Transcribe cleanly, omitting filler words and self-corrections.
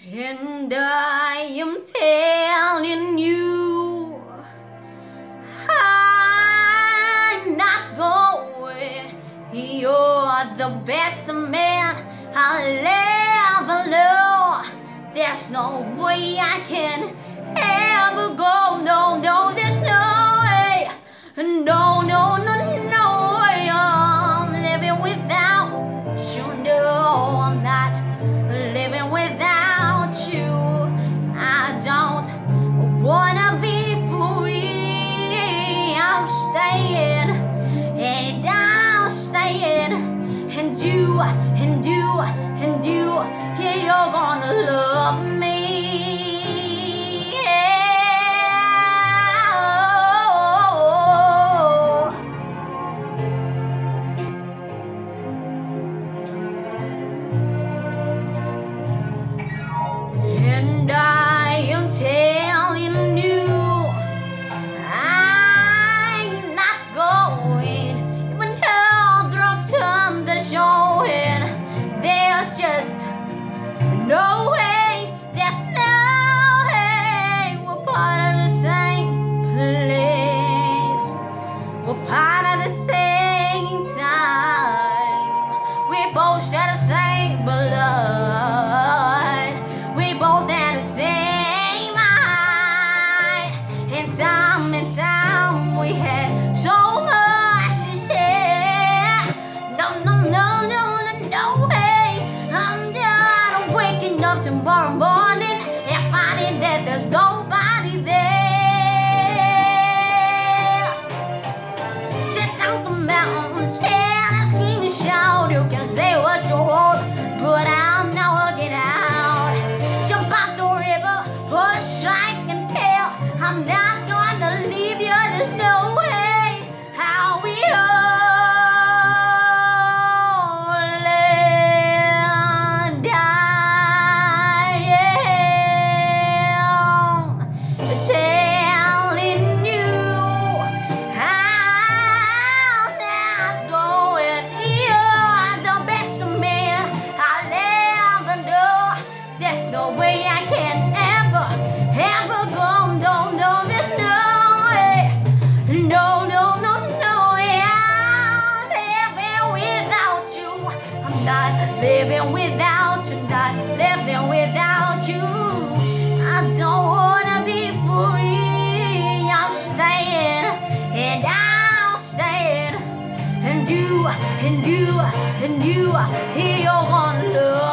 And I am telling you, I'm not going. You're the best man I'll ever know. There's no way I can ever go. No, no, there's no way. No, no, no, no way. I'm living without you. No, I'm not living without you. I don't wanna be free. I'm staying, and I'm staying, and you, and you, and you, yeah, you're gonna love me. And I am telling you, I'm not going, even though there are some that showing. There's just no way, there's no way. We're part of the same place, we're part of the same time. We both share the same blood, we both had the same mind. And time we had so much to share. No, no, no, no, no, no way. I'm done waking up tomorrow morning and finding that there's nobody there. Sit down the mountain, stand and scream and shout. You can say what you want, but I'll never get out. Jump out the river, push, strike and kill. I'm not gonna leave you, there's no way. How we all and die, yeah. Telling you I'm not going. You're the best man I'll ever know. There's no way I can ever go. No, no, there's no way. No, no, no, no way. I'm living without you. I'm not living without you. Not living without you. I don't wanna be free. I'm staying, and I'm staying, and you, and you, and you, you're gonna love